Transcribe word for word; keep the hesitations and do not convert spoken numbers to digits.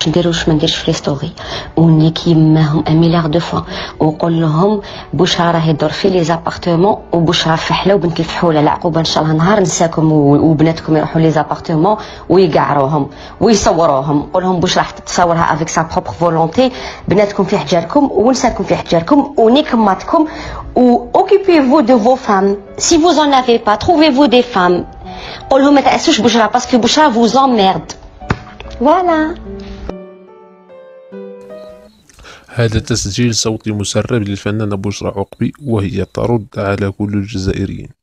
ندير واش ما نديرش في لي ستوري ونيكي معاهم ان مليار دو فوا وقول لهم بشرى راهي دور في لي زابارتمون وبشرى فحله وبنت الفحوله العقوبه ان شاء الله نهار نساكم وبناتكم يروحوا لي زابارتمون ويقعروهم ويصوروهم قول لهم بشرى راح تتصورها افيك سا بروبر فولونتي بناتكم في حجاركم ونساكم في حجاركم ونيكم ماتكم و occupez-vous de vos femmes si vous en avez pas trouvez-vous des femmes قول لهم ما تاسوش بشرى باسكو بشرى vous emmerde voilà. هذا تسجيل صوتي مسرب للفنانة بشرى عقبي وهي ترد على كل الجزائريين.